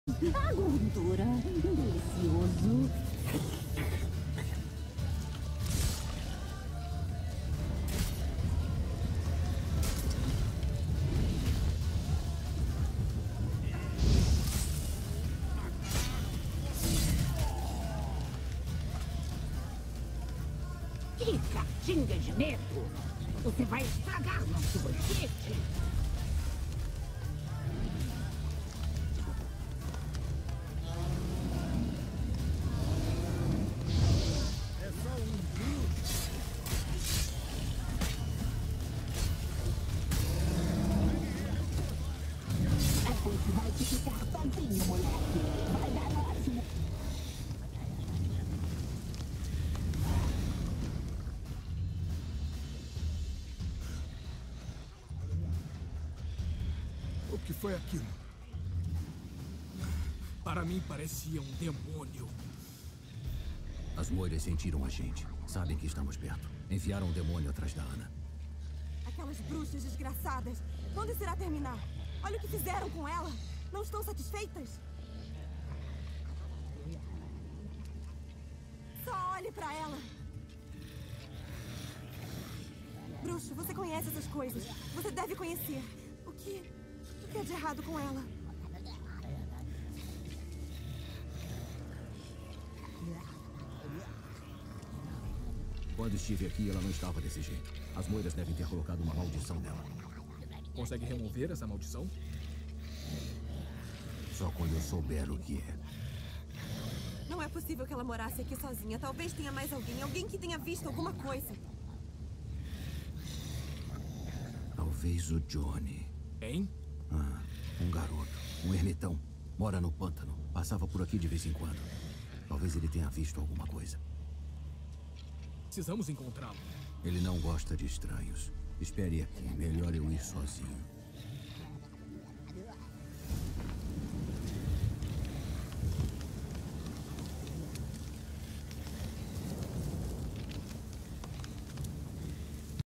A gordura, delicioso. Que catinga de medo! Você vai estragar nosso banquete! Vai te ficar sozinho, moleque. Vai dar ótimo. O que foi aquilo? Para mim parecia um demônio. As moiras sentiram a gente. Sabem que estamos perto. Enviaram um demônio atrás da Ana. Aquelas bruxas desgraçadas. Quando isso irá terminar? Olha o que fizeram com ela. Não estão satisfeitas? Só olhe pra ela. Bruxo, você conhece essas coisas. Você deve conhecer. O que é de errado com ela? Quando estive aqui, ela não estava desse jeito. As moiras devem ter colocado uma maldição nela. Consegue remover essa maldição? Só quando eu souber o que é. Não é possível que ela morasse aqui sozinha. Talvez tenha mais alguém. Alguém que tenha visto alguma coisa. Talvez o Johnny. Hein? Ah, um garoto. Um ermitão. Mora no pântano. Passava por aqui de vez em quando. Talvez ele tenha visto alguma coisa. Precisamos encontrá-lo. Ele não gosta de estranhos. Espere aqui. Melhor eu ir sozinho.